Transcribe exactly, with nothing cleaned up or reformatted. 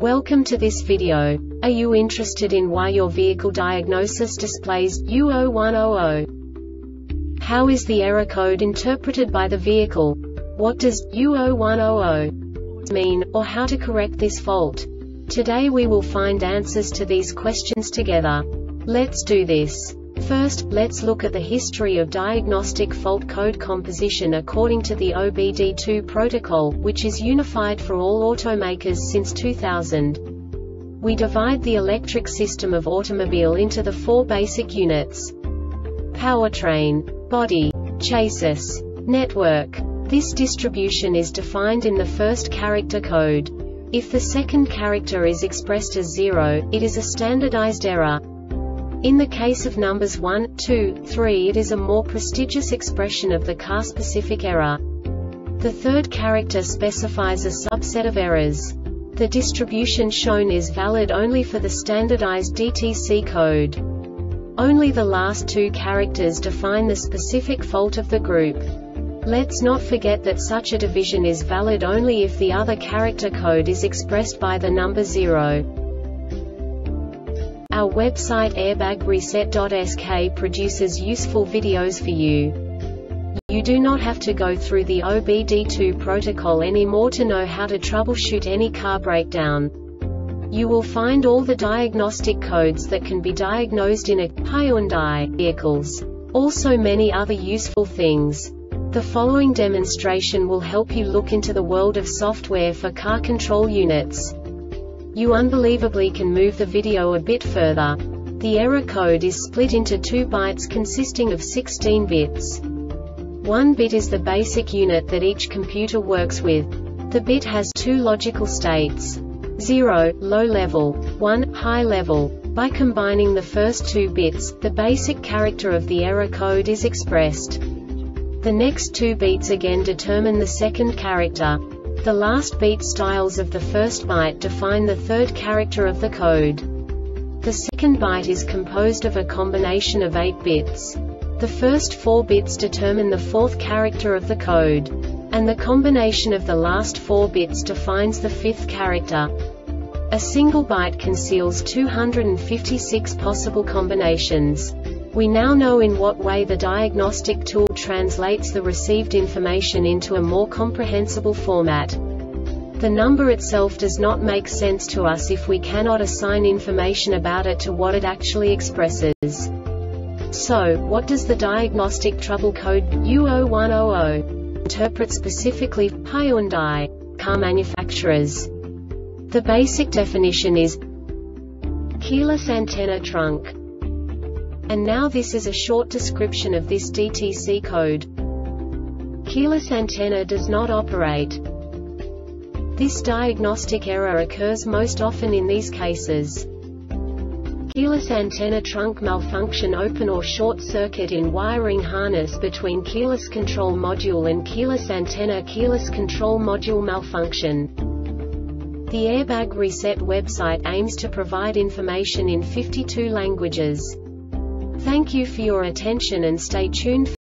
Welcome to this video. Are you interested in why your vehicle diagnosis displays U zero one zero zero? How is the error code interpreted by the vehicle? What does U zero one zero zero mean, or how to correct this fault? Today we will find answers to these questions together. Let's do this. First, let's look at the history of diagnostic fault code composition according to the O B D two protocol, which is unified for all automakers since two thousand. We divide the electric system of automobile into the four basic units: powertrain, body, chassis, network. This distribution is defined in the first character code. If the second character is expressed as zero, it is a standardized error. In the case of numbers one, two, three, it is a more prestigious expression of the car-specific error. The third character specifies a subset of errors. The distribution shown is valid only for the standardized D T C code. Only the last two characters define the specific fault of the group. Let's not forget that such a division is valid only if the other character code is expressed by the number zero. Our website airbag reset dot S K produces useful videos for you. You do not have to go through the O B D two protocol anymore to know how to troubleshoot any car breakdown. You will find all the diagnostic codes that can be diagnosed in a Hyundai vehicles. Also many other useful things. The following demonstration will help you look into the world of software for car control units. You unbelievably can move the video a bit further. The error code is split into two bytes consisting of sixteen bits. One bit is the basic unit that each computer works with. The bit has two logical states: zero, low level, one, high level. By combining the first two bits, the basic character of the error code is expressed. The next two beats again determine the second character. The last beat styles of the first byte define the third character of the code. The second byte is composed of a combination of eight bits. The first four bits determine the fourth character of the code. And the combination of the last four bits defines the fifth character. A single byte conceals two hundred fifty-six possible combinations. We now know in what way the diagnostic tool translates the received information into a more comprehensible format. The number itself does not make sense to us if we cannot assign information about it to what it actually expresses. So, what does the diagnostic trouble code U zero one zero zero interpret specifically for Hyundai car manufacturers? The basic definition is keyless antenna trunk. And now this is a short description of this D T C code. Keyless antenna does not operate. This diagnostic error occurs most often in these cases: keyless antenna trunk malfunction, open or short circuit in wiring harness between keyless control module and keyless antenna, keyless control module malfunction. The Airbag Reset website aims to provide information in fifty-two languages. Thank you for your attention and stay tuned.